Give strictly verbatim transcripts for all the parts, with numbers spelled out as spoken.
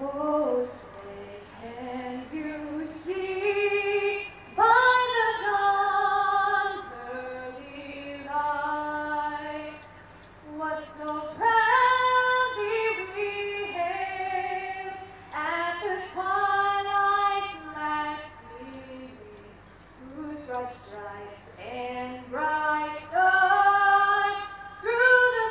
Oh, say, can you see by the dawn's early light what so proudly we hailed at the twilight's last gleaming, whose broad stripes and bright stars through the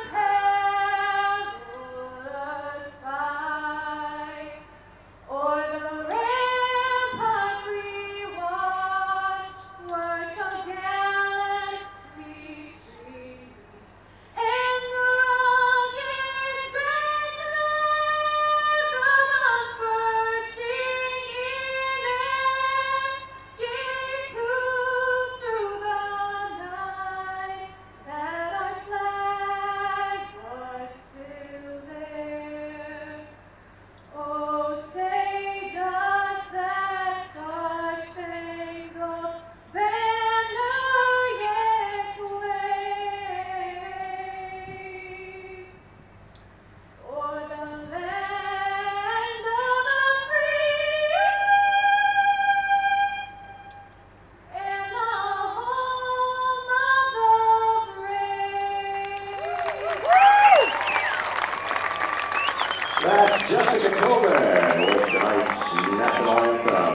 perilous fight o'er the ramparts we watched were so gallantly streaming, and the rocket's red glare, the bombs bursting in air, gave proof through the night that our flag was still there. Oh, say does that star-spangled banner yet wave o'er the land of the free and the home of the brave? That's Jessica Colbert.